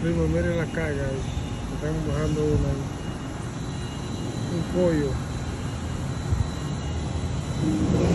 Primo, miren la carga ahí. Están bajando una ahí. Un pollo.